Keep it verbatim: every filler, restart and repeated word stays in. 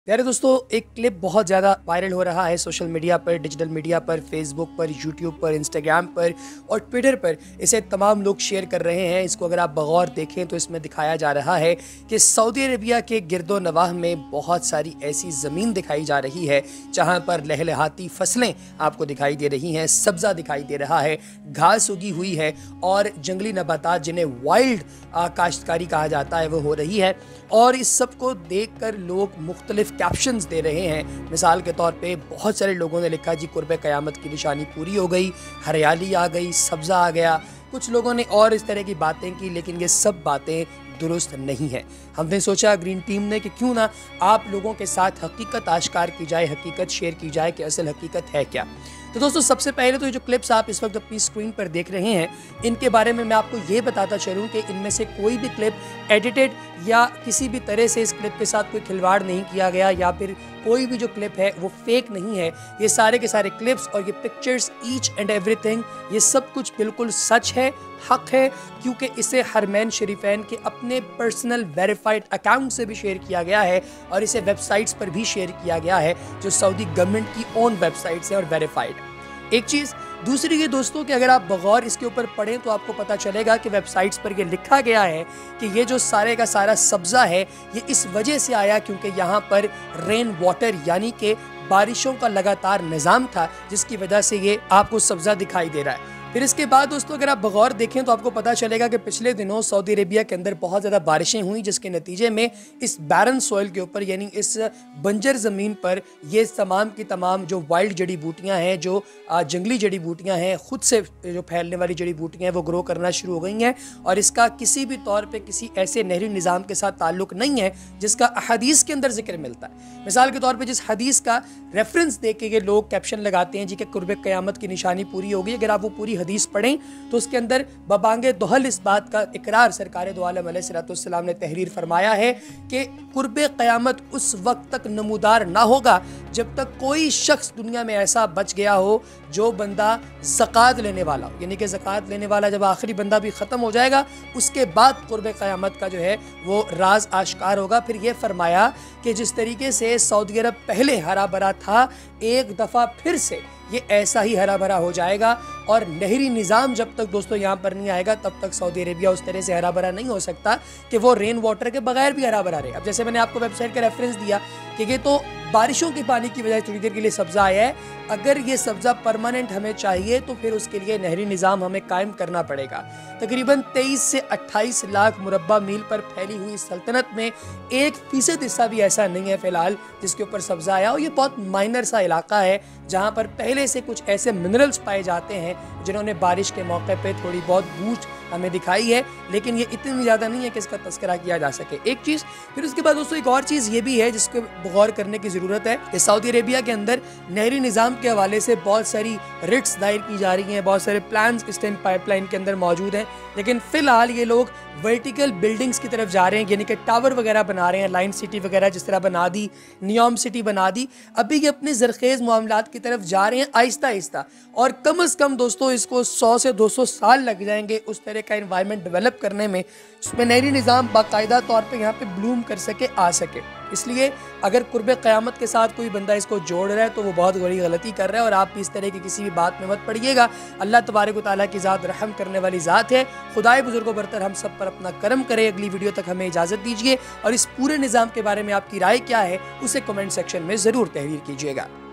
प्यारे दोस्तों, एक क्लिप बहुत ज़्यादा वायरल हो रहा है सोशल मीडिया पर, डिजिटल मीडिया पर, फेसबुक पर, यूट्यूब पर, इंस्टाग्राम पर और ट्विटर पर इसे तमाम लोग शेयर कर रहे हैं। इसको अगर आप बगौर देखें तो इसमें दिखाया जा रहा है कि सऊदी अरबिया के गिरदो नवाह में बहुत सारी ऐसी ज़मीन दिखाई जा रही है जहां पर लहलहाती फसलें आपको दिखाई दे रही हैं, सब्ज़ा दिखाई दे रहा है, घास उगी हुई है और जंगली नबातात जिन्हें वाइल्ड काश्तकारी कहा जाता है वो हो रही है। और इस सब को देख कर लोग मुख्तलिफ कैप्शंस दे रहे हैं। मिसाल के तौर पे बहुत सारे लोगों ने लिखा जी कुर्बे क़यामत की निशानी पूरी हो गई, हरियाली आ गई, सब्ज़ा आ गया। कुछ लोगों ने और इस तरह की बातें की, लेकिन ये सब बातें दुरुस्त नहीं है। हमने सोचा ग्रीन टीम ने कि क्यों ना आप लोगों के साथ हकीकत आश्कार की जाए, हकीकत शेयर की जाए कि असल हकीकत है क्या। तो दोस्तों, सबसे पहले तो ये जो क्लिप्स आप इस वक्त अपनी स्क्रीन पर देख रहे हैं, इनके बारे में मैं आपको ये बताता चलूँ कि इनमें से कोई भी क्लिप एडिटेड या किसी भी तरह से इस क्लिप के साथ कोई खिलवाड़ नहीं किया गया या फिर कोई भी जो क्लिप है वो फेक नहीं है। ये सारे के सारे क्लिप्स और ये पिक्चर्स, ईच एंड एवरीथिंग, ये सब कुछ बिल्कुल सच है, हक है, क्योंकि इसे हरमैन शरीफैन के अपने पर्सनल वेरीफाइड अकाउंट से भी शेयर किया गया है और इसे वेबसाइट्स पर भी शेयर किया गया है जो सऊदी गवर्नमेंट की ओन वेबसाइट्स है और वेरीफाइड। एक चीज़। दूसरी ये दोस्तों कि अगर आप बगौर इसके ऊपर पढ़ें तो आपको पता चलेगा कि वेबसाइट्स पर ये लिखा गया है कि ये जो सारे का सारा सब्ज़ा है ये इस वजह से आया क्योंकि यहाँ पर रेन वाटर यानी कि बारिशों का लगातार निज़ाम था, जिसकी वजह से ये आपको सब्ज़ा दिखाई दे रहा है। फिर इसके बाद दोस्तों अगर आप बगौर देखें तो आपको पता चलेगा कि पिछले दिनों सऊदी अरेबिया के अंदर बहुत ज़्यादा बारिशें हुई, जिसके नतीजे में इस बैरन सॉइल के ऊपर यानी इस बंजर ज़मीन पर ये तमाम की तमाम जो वाइल्ड जड़ी बूटियाँ हैं, जो जंगली जड़ी बूटियाँ हैं, ख़ुद से जो फैलने वाली जड़ी बूटियाँ हैं वो ग्रो करना शुरू हो गई हैं और इसका किसी भी तौर पर किसी ऐसे नहरी निज़ाम के साथ ताल्लुक़ नहीं है जिसका हदीस के अंदर जिक्र मिलता है। मिसाल के तौर पर जिस हदीस का रेफरेंस दे के ये लोग कैप्शन लगाते हैं जी कि कुर्बे क़यामत की निशानी पूरी होगी, अगर आप वो पूरी हदीस पढ़ें तो उसके अंदर बबांगे दोहल इस बात का इकरार सरकार दो आलम अलैहिस्सलाम ने तहरीर फरमाया है कि कुर्बे क़यामत उस वक्त तक नमूदार ना होगा जब तक कोई शख्स दुनिया में ऐसा बच गया हो जो बंदा ज़कात लेने वाला हो, यानी कि ज़कात लेने वाला जब आखिरी बंदा भी ख़त्म हो जाएगा उसके बाद कुर्बे क़यामत का जो है वो राज आश्कार होगा। फिर ये फरमाया कि जिस तरीके से सऊदी अरब पहले हरा भरा था, एक दफ़ा फिर से ये ऐसा ही हरा भरा हो जाएगा और नहरी निज़ाम जब तक दोस्तों यहाँ पर नहीं आएगा तब तक सऊदी अरेबिया उस तरह से हरा भरा नहीं हो सकता कि वो रेन वाटर के बगैर भी हरा भरा रहे। अब जैसे मैंने आपको वेबसाइट का रेफरेंस दिया कि ये तो बारिशों के पानी की वजह से थोड़ी देर के लिए सब्ज़ा आया है, अगर ये सब्ज़ा परमानेंट हमें चाहिए तो फिर उसके लिए नहरी निज़ाम हमें कायम करना पड़ेगा। तकरीबन तेईस से अट्ठाईस लाख मुरब्बा मील पर फैली हुई सल्तनत में एक फीसद हिस्सा भी ऐसा नहीं है फ़िलहाल जिसके ऊपर सब्ज़ा आया, और ये बहुत माइनर सा इलाका है जहाँ पर पहले से कुछ ऐसे मिनरल्स पाए जाते हैं जिन्होंने बारिश के मौके पे थोड़ी बहुत बूझ हमें दिखाई है, लेकिन ये इतनी ज़्यादा नहीं है कि इसका तस्करा किया जा सके। एक चीज़। फिर उसके बाद दोस्तों एक और चीज़ ये भी है जिसको गौर करने की ज़रूरत है कि सऊदी अरेबिया के अंदर नहरी निज़ाम के हवाले से बहुत सारी रिट्स दायर की जा रही हैं, बहुत सारे प्लान्स इस टाइम पाइपलाइन के अंदर मौजूद हैं, लेकिन फ़िलहाल ये लोग वर्टिकल बिल्डिंग्स की तरफ जा रहे हैं, यानी कि टावर वगैरह बना रहे हैं, लाइन सिटी वगैरह जिस तरह बना दी, नियॉम सिटी बना दी। अभी ये अपने ज़रखेज़ मामलात की तरफ जा रहे हैं आहिस्ता आहिस्ता, और कम अज़ कम दोस्तों इसको सौ से दो सौ साल लग जाएंगे उस तरह का एनवायरनमेंट डेवलप करने में जिसमें नहरी निज़ाम बाकायदा तौर पे यहाँ पे ब्लूम कर सके, आ सके। इसलिए अगर कुर्बे क़यामत के साथ कोई बंदा इसको जोड़ रहा है तो वो बहुत बड़ी गलती कर रहा है और आप भी इस तरह की किसी भी बात में मत पड़िएगा। अल्लाह तबारक व तआला की ज़ात रहम करने वाली ज़ात है। खुदाए बुजुर्गों बरतर हम सब पर अपना करम करे। अगली वीडियो तक हमें इजाज़त दीजिए और इस पूरे निज़ाम के बारे में आपकी राय क्या है उसे कमेंट सेक्शन में ज़रूर तहरीर कीजिएगा।